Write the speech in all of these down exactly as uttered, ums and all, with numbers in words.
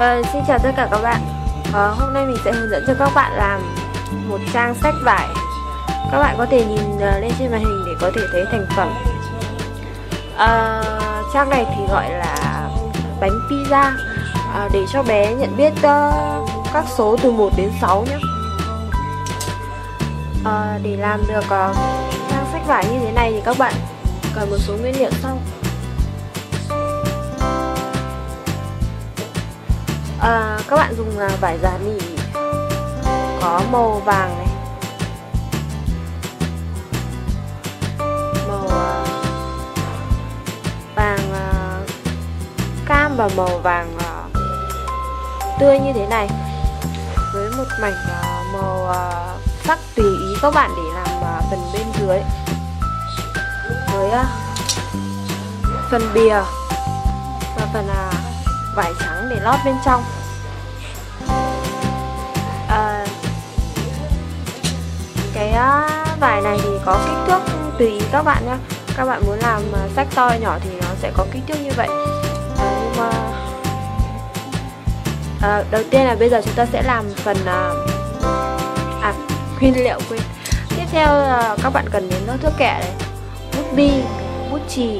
Uh, xin chào tất cả các bạn. uh, Hôm nay mình sẽ hướng dẫn cho các bạn làm một trang sách vải. Các bạn có thể nhìn uh, lên trên màn hình để có thể thấy thành phẩm. uh, Trang này thì gọi là bánh pizza, uh, để cho bé nhận biết uh, các số từ một đến sáu nhé. uh, Để làm được uh, trang sách vải như thế này thì các bạn cần một số nguyên liệu sau. À, các bạn dùng uh, vải giả nỉ có màu vàng này, màu uh, vàng uh, cam và màu vàng uh, tươi như thế này, với một mảnh uh, màu uh, sắc tùy ý các bạn để làm uh, phần bên dưới, với uh, phần bìa và phần uh, vải trắng để lót bên trong. À, cái uh, vải này thì có kích thước tùy ý các bạn nhé. Các bạn muốn làm uh, sách to nhỏ thì nó sẽ có kích thước như vậy. À, nhưng mà à, đầu tiên là bây giờ chúng ta sẽ làm phần uh, à nguyên liệu quên. Tiếp theo uh, các bạn cần đến thước kẻ này, bút bi, bút chì,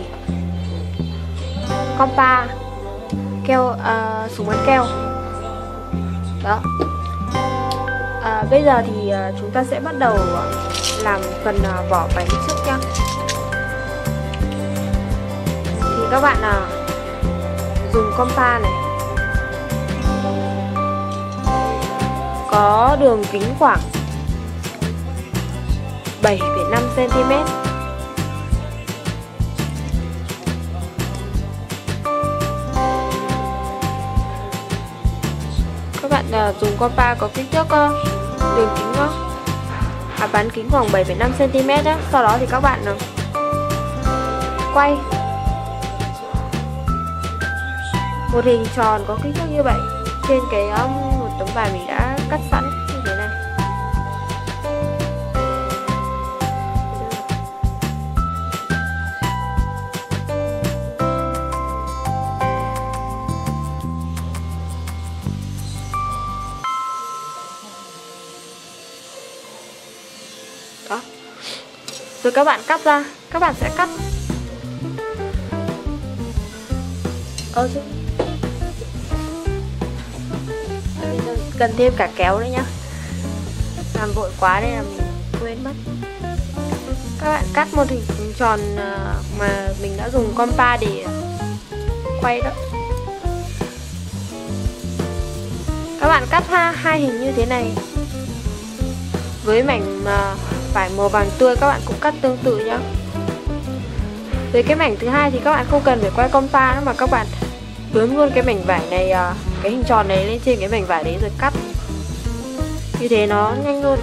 compa, keo, uh, súng bắn keo. Đó. À, bây giờ thì uh, chúng ta sẽ bắt đầu uh, làm phần uh, vỏ bánh trước nha. Thì các bạn uh, dùng compa này, có đường kính khoảng bảy phẩy năm xăng ti mét. Các bạn uh, dùng compa có kích thước uh, đường kính uh, à, bán kính khoảng bảy phẩy năm xăng ti mét đó. Sau đó thì các bạn uh, quay một hình tròn có kích thước như vậy trên cái um, một tấm vải mình đã cắt sẵn như thế này. Đó. Rồi các bạn cắt ra, các bạn sẽ cắt Ơ chứ cần thêm cả kéo nữa nhá. Làm vội quá nên là mình quên mất. Các bạn cắt một hình tròn mà mình đã dùng compa để quay đó. Các bạn cắt ha, hai hình như thế này. Với mảnh vải màu vàng tươi các bạn cũng cắt tương tự nhá. Với cái mảnh thứ hai thì các bạn không cần phải quay compa nữa, mà các bạn bướm luôn cái mảnh vải này, cái hình tròn này lên trên cái mảnh vải đấy rồi cắt. Như thế nó nhanh luôn.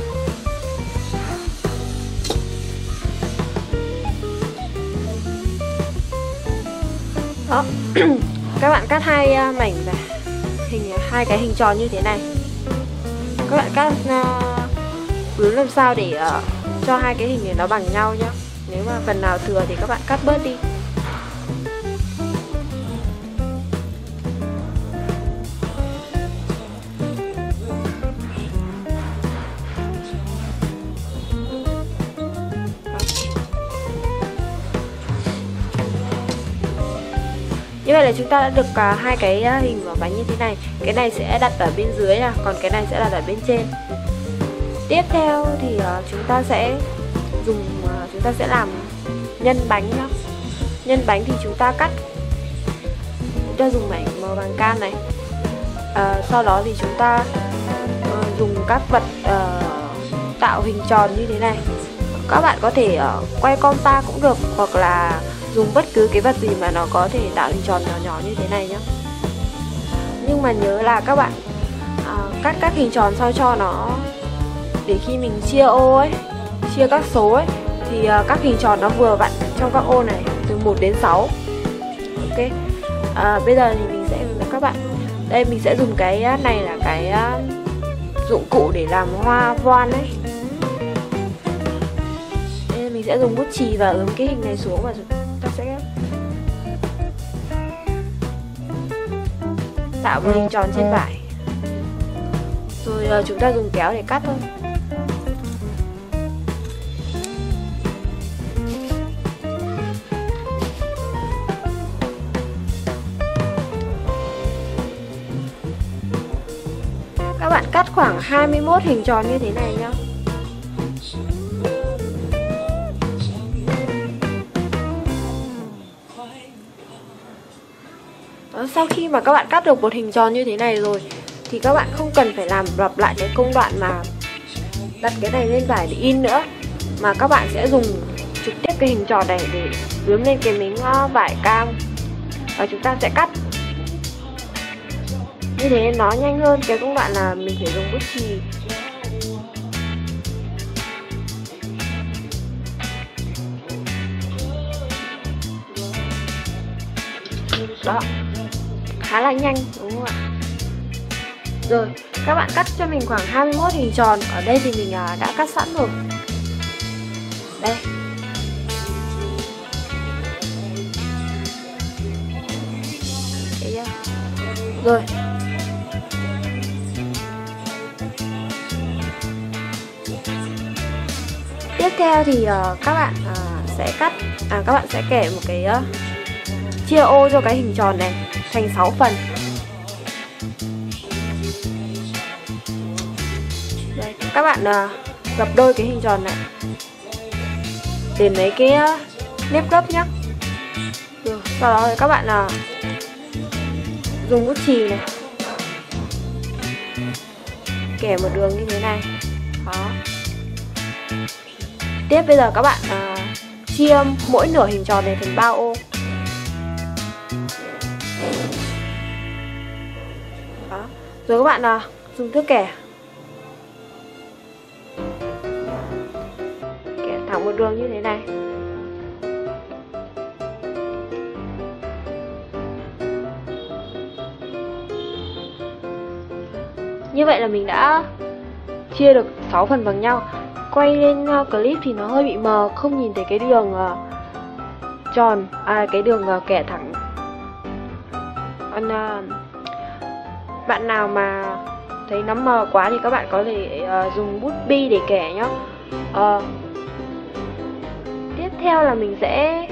Đó. Các bạn cắt hai mảnh vải hình hai cái hình tròn như thế này. Các bạn cắt bướm làm sao để uh, cho hai cái hình này nó bằng nhau nhá. Nếu mà phần nào thừa thì các bạn cắt bớt đi. Như vậy là chúng ta đã được uh, hai cái uh, hình vỏ bánh như thế này. Cái này sẽ đặt ở bên dưới nha, còn cái này sẽ đặt ở bên trên. Tiếp theo thì uh, chúng ta sẽ dùng uh, chúng ta sẽ làm nhân bánh nhá. Nhân bánh thì chúng ta cắt, chúng ta dùng mảnh màu vàng cam này. Uh, sau đó thì chúng ta uh, dùng các vật uh, tạo hình tròn như thế này. Các bạn có thể uh, quay compa cũng được, hoặc là dùng bất cứ cái vật gì mà nó có thể tạo hình tròn nhỏ nhỏ như thế này nhé. Nhưng mà nhớ là các bạn uh, cắt các hình tròn sao cho nó, để khi mình chia ô ấy, chia các số ấy, thì uh, các hình tròn nó vừa vặn trong các ô này từ một đến sáu. Ok. uh, Bây giờ thì mình sẽ hướng dẫn các bạn. Đây mình sẽ dùng cái này là cái uh, dụng cụ để làm hoa voan ấy. Đây mình sẽ dùng bút chì và ướm cái hình này xuống và chúng ta sẽ tạo một hình tròn trên vải. Rồi chúng ta dùng kéo để cắt thôi. Các bạn cắt khoảng hai mươi mốt hình tròn như thế này nhá. Đó, sau khi mà các bạn cắt được một hình tròn như thế này rồi thì các bạn không cần phải làm lặp lại cái công đoạn mà đặt cái này lên vải để in nữa, mà các bạn sẽ dùng trực tiếp cái hình tròn này để dướm lên cái miếng vải cam và chúng ta sẽ cắt. Như thế nó nhanh hơn cái công đoạn là mình phải dùng bút chì. Đó, khá là nhanh đúng không ạ? Rồi, các bạn cắt cho mình khoảng hai mươi mốt hình tròn. Ở đây thì mình đã cắt sẵn rồi. Đây. Đấy. Rồi. Tiếp theo thì uh, các bạn uh, sẽ cắt à các bạn sẽ kẻ một cái uh, chia ô cho cái hình tròn này thành sáu phần. Đây, các bạn uh, gập đôi cái hình tròn này để mấy cái uh, nếp gấp nhé. Rồi, sau đó thì các bạn uh, dùng bút chì này kẻ một đường như thế này. Đó. Tiếp bây giờ các bạn uh, chia mỗi nửa hình tròn này thành ba ô. Đó. Rồi các bạn uh, dùng thước kẻ kẻ thẳng một đường như thế này. Như vậy là mình đã chia được sáu phần bằng nhau. Quay lên clip thì nó hơi bị mờ, không nhìn thấy cái đường uh, tròn, à cái đường uh, kẻ thẳng. Còn uh, bạn nào mà thấy nó mờ quá thì các bạn có thể uh, dùng bút bi để kẻ nhá. Uh, tiếp theo là mình sẽ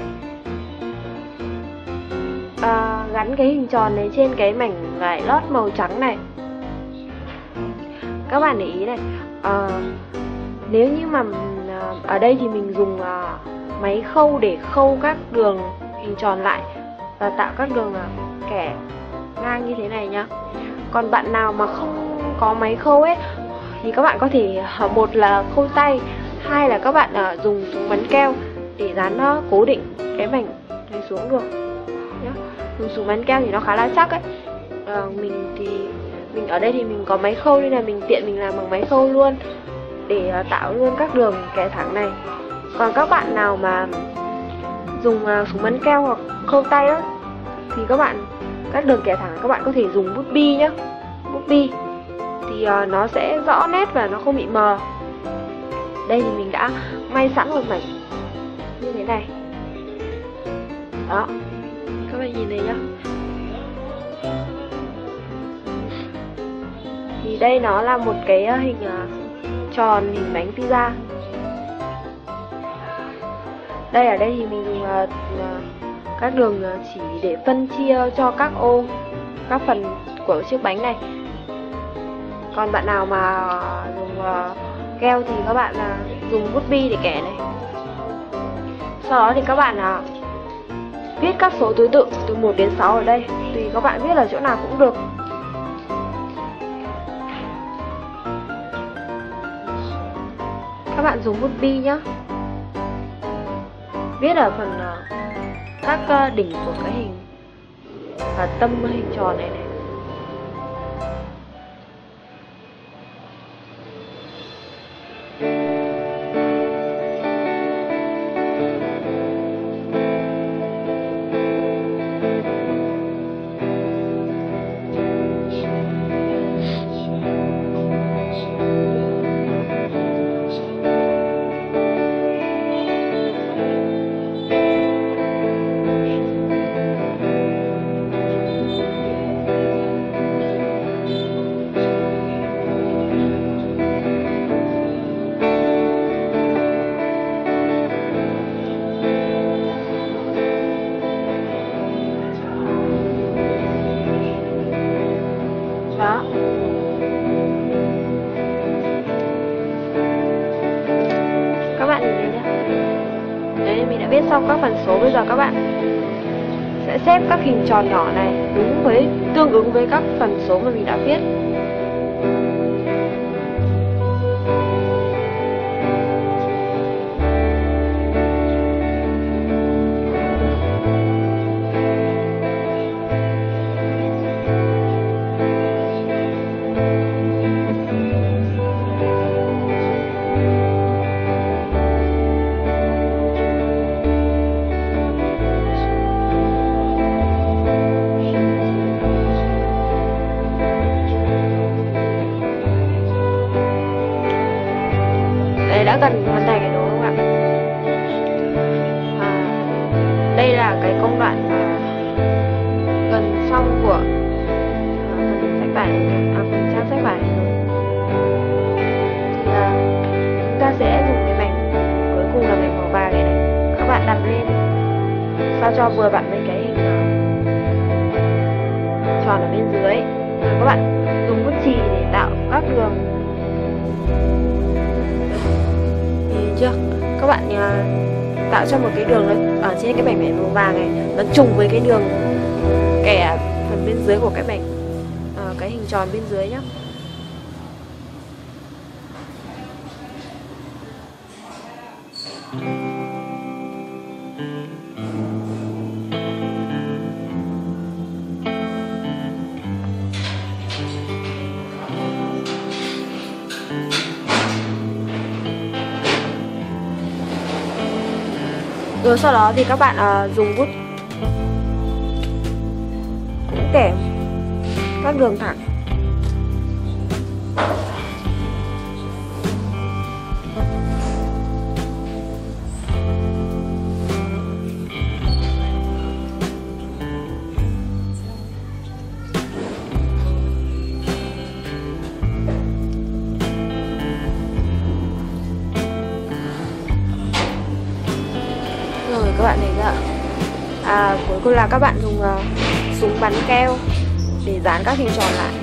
uh, gắn cái hình tròn này trên cái mảnh vải lót màu trắng này. Các bạn để ý này, uh, nếu như mà uh, ở đây thì mình dùng uh, máy khâu để khâu các đường hình tròn lại và tạo các đường uh, kẻ ngang như thế này nhá. Còn bạn nào mà không có máy khâu ấy thì các bạn có thể uh, một là khâu tay, hai là các bạn uh, dùng súng bắn keo để dán uh, cố định cái mảnh này xuống được nhá. Dùng súng bắn keo thì nó khá là chắc ấy. Uh, mình thì mình ở đây thì mình có máy khâu nên là mình tiện mình làm bằng máy khâu luôn để uh, tạo luôn các đường kẻ thẳng này. Còn các bạn nào mà dùng uh, súng bắn keo hoặc khâu tay đó thì các bạn các đường kẻ thẳng các bạn có thể dùng bút bi nhá. Bút bi thì uh, nó sẽ rõ nét và nó không bị mờ. Đây thì mình đã may sẵn một mảnh như thế này. Đó, các bạn nhìn thấy nhá. Thì đây nó là một cái hình uh, tròn, hình bánh pizza. Đây ở đây thì mình dùng uh, các đường uh, chỉ để phân chia cho các ô, các phần của chiếc bánh này. Còn bạn nào mà dùng uh, keo thì các bạn uh, dùng bút bi để kẻ này. Sau đó thì các bạn uh, viết các số thứ tự từ một đến sáu ở đây. Tùy các bạn viết ở chỗ nào cũng được. Các bạn dùng bút bi nhá. Viết ở phần uh, các uh, đỉnh của cái hình và tâm hình tròn này này. xong các phần số, bây giờ các bạn sẽ xếp các hình tròn nhỏ này đúng với tương ứng với các phần số mà mình đã viết. Đã gần hoàn thành rồi đúng không ạ? À, đây là cái công đoạn mà gần xong của à, phần sách bài này, à, phần trang sách bài này rồi. Thì à, chúng ta sẽ dùng cái mảnh cuối cùng là mảnh màu vàng này, này. Các bạn đặt lên sao cho vừa vặn với cái hình uh, tròn ở bên dưới. Rồi các bạn dùng bút chì để tạo các đường. Chưa? Các bạn uh, tạo cho một cái đường nó ở trên cái mảnh mảnh màu vàng này nó trùng với cái đường kẻ phần bên dưới của cái mảnh uh, cái hình tròn bên dưới nhá. Rồi sau đó thì các bạn uh, dùng bút cũng kẻ các đường thẳng. Rồi các bạn thấy chưa ạ? À, cuối cùng là các bạn dùng uh, súng bắn keo để dán các hình tròn lại.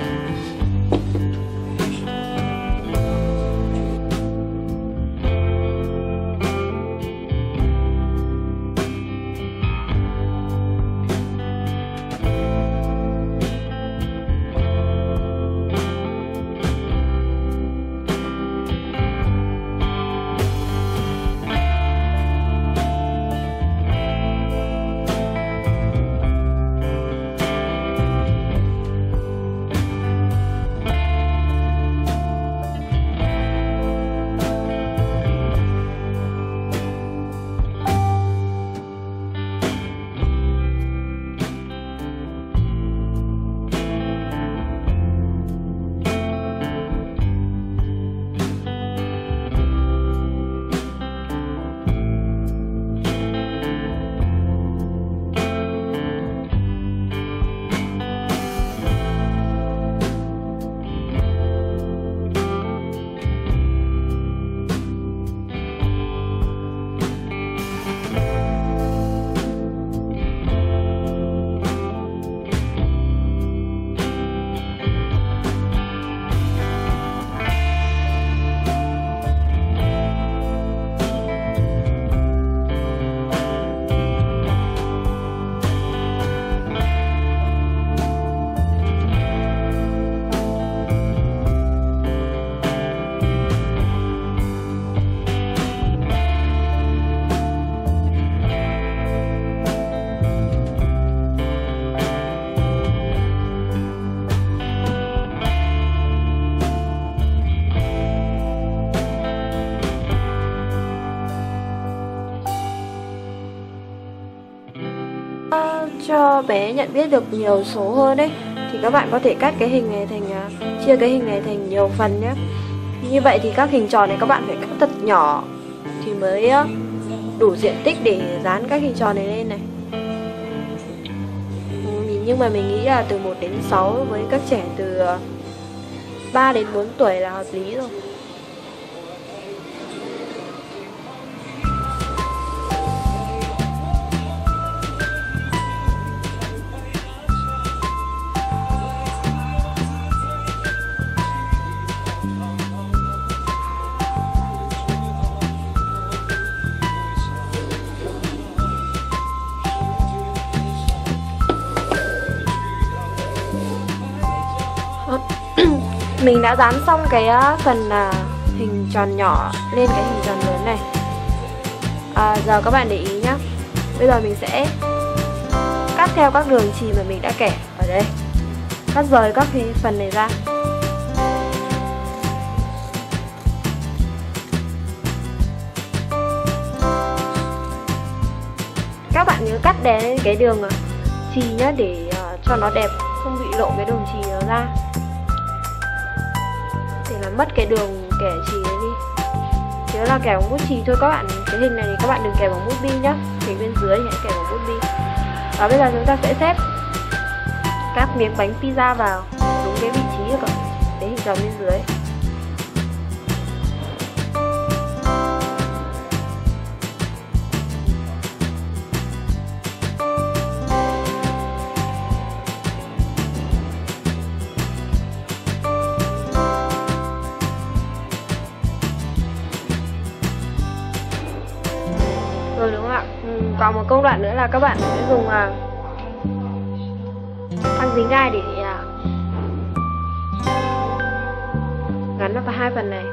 Cho bé nhận biết được nhiều số hơn đấy thì các bạn có thể cắt cái hình này thành uh, chia cái hình này thành nhiều phần nhé. Như vậy thì các hình tròn này các bạn phải cắt thật nhỏ thì mới uh, đủ diện tích để dán các hình tròn này lên này. Nhưng mà mình nghĩ là từ một đến sáu với các trẻ từ uh, ba đến bốn tuổi là hợp lý rồi. mình đã dán xong cái phần hình tròn nhỏ lên cái hình tròn lớn này. À, giờ các bạn để ý nhá. Bây giờ mình sẽ cắt theo các đường chì mà mình đã kẻ ở đây, cắt rời các cái phần này ra. Các bạn nhớ cắt đè lên cái đường chì nhá, để uh, cho nó đẹp, không bị lộ cái đường chì nó ra, để làm mất cái đường kẻ chì ấy đi. Chỉ là kẻ bằng bút chì thôi các bạn. Cái hình này thì các bạn đừng kẻ bằng bút bi nhá, hình bên dưới thì hãy kẻ bằng bút bi. Và bây giờ chúng ta sẽ xếp các miếng bánh pizza vào đúng cái vị trí của cái hình tròn bên dưới. Rồi đúng không ạ? Ừ, còn một công đoạn nữa là các bạn sẽ dùng uh, băng dính gai để uh, gắn vào hai phần này.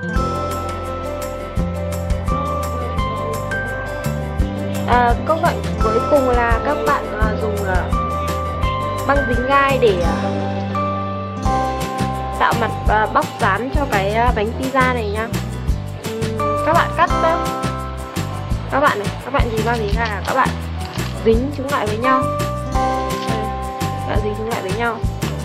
À, công đoạn cuối cùng là các bạn uh, dùng uh, băng dính gai để uh, tạo mặt uh, bóc dán cho cái uh, bánh pizza này nhá. Um, các bạn cắt uh, các bạn này, các bạn nhìn bao gì cả, các bạn dính chúng lại với nhau. Đây, các bạn dính chúng lại với nhau.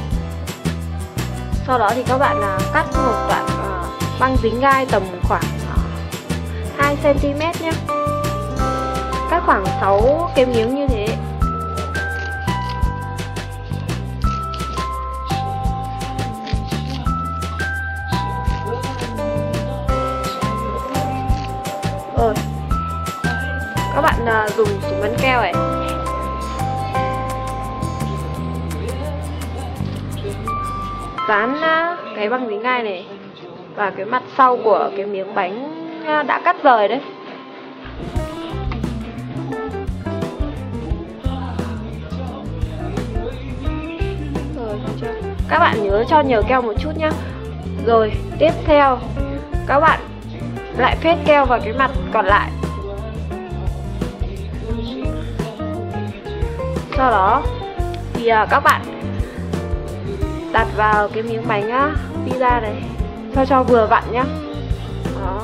Sau đó thì các bạn là cắt một đoạn uh, băng dính gai tầm khoảng uh, hai xăng ti mét nhé. Cắt khoảng sáu cái miếng như thế. Rồi. Các bạn uh, dùng súng bắn keo này, dán uh, cái băng dính gai này và cái mặt sau của cái miếng bánh uh, đã cắt rời đấy. Rồi, chưa? Các bạn nhớ cho nhiều keo một chút nhá. Rồi tiếp theo các bạn lại phết keo vào cái mặt còn lại. Sau đó thì uh, các bạn đặt vào cái miếng bánh á, pizza này, sao cho vừa vặn nhá. Đó.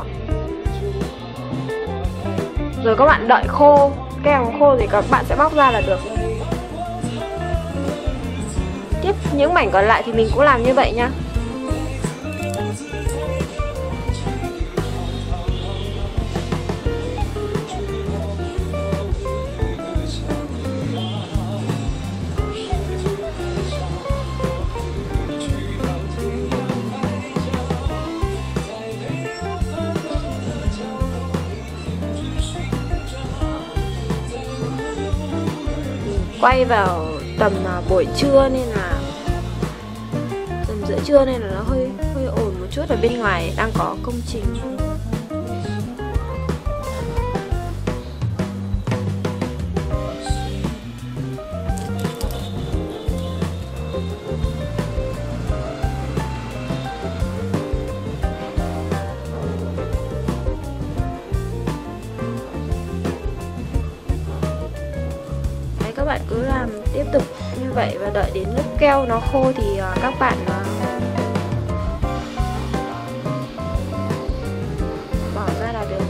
Rồi các bạn đợi khô, keo khô thì các bạn sẽ bóc ra là được. Tiếp những mảnh còn lại thì mình cũng làm như vậy nhá. Quay vào tầm uh, buổi trưa nên là tầm giữa trưa nên là nó hơi hơi ồn một chút, ở bên ngoài đang có công trình. Các bạn cứ làm tiếp tục như vậy và đợi đến lúc keo nó khô thì uh, các bạn uh, bỏ ra là được.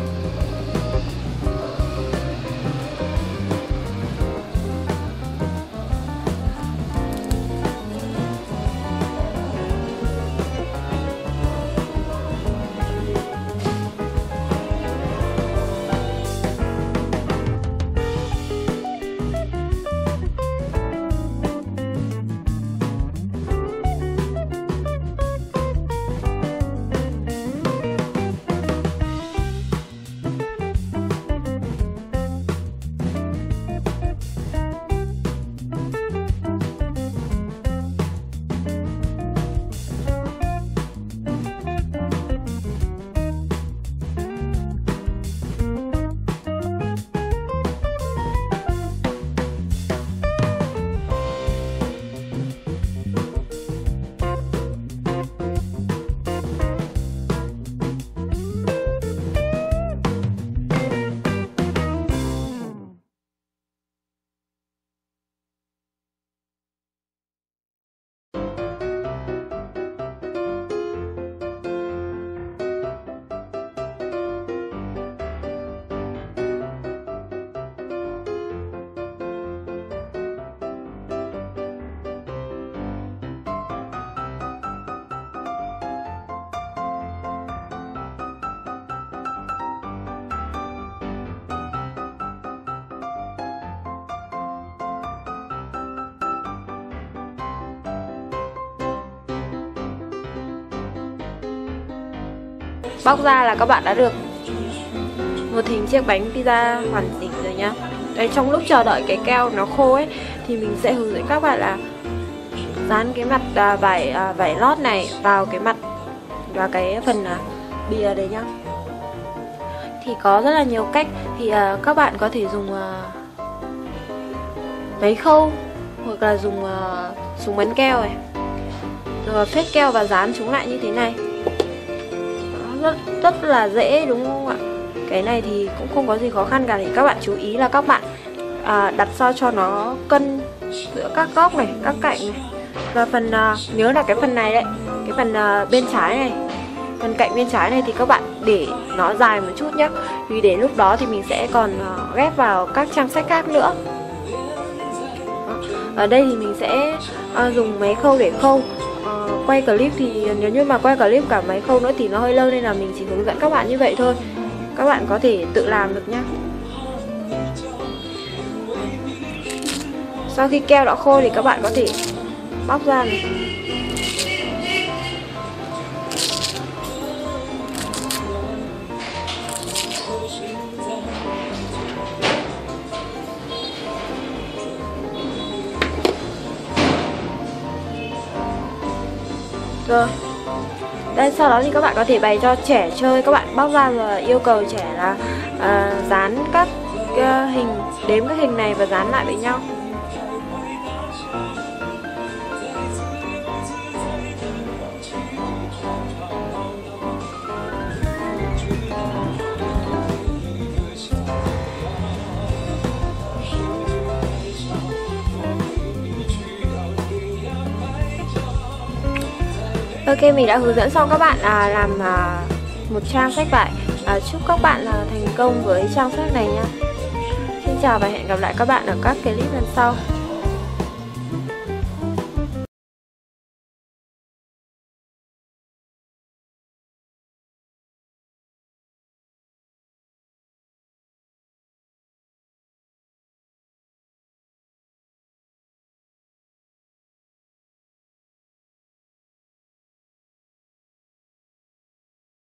bóc ra là các bạn đã được một hình chiếc bánh pizza hoàn chỉnh rồi nhá. Đấy, trong lúc chờ đợi cái keo nó khô ấy thì mình sẽ hướng dẫn các bạn là dán cái mặt à, vải à, vải lót này vào cái mặt và cái phần à, bìa đấy nhá. Thì có rất là nhiều cách, thì à, các bạn có thể dùng à, máy khâu hoặc là dùng à, súng bắn keo này, rồi phết keo và dán chúng lại như thế này. Rất, rất là dễ đúng không ạ? Cái này thì cũng không có gì khó khăn cả, thì các bạn chú ý là các bạn à, đặt sao cho nó cân giữa các góc này, các cạnh này. Và phần à, nhớ là cái phần này đấy, cái phần à, bên trái này, phần cạnh bên trái này thì các bạn để nó dài một chút nhé, vì để lúc đó thì mình sẽ còn à, ghép vào các trang sách khác nữa. Ở đây thì mình sẽ à, dùng máy khâu để khâu. à, Quay clip thì nếu như mà quay clip cả máy khâu nữa thì nó hơi lâu, nên là mình chỉ hướng dẫn các bạn như vậy thôi. Các bạn có thể tự làm được nhá. Sau khi keo đã khô thì các bạn có thể bóc ra này. Rồi. Đây, sau đó thì các bạn có thể bày cho trẻ chơi. Các bạn bóc ra rồi yêu cầu trẻ là à, dán các uh, hình, đếm các hình này và dán lại với nhau. Ok, mình đã hướng dẫn xong các bạn à, làm à, một trang sách vải. à, Chúc các bạn à, thành công với trang sách này nha. Xin chào và hẹn gặp lại các bạn ở các clip lần sau.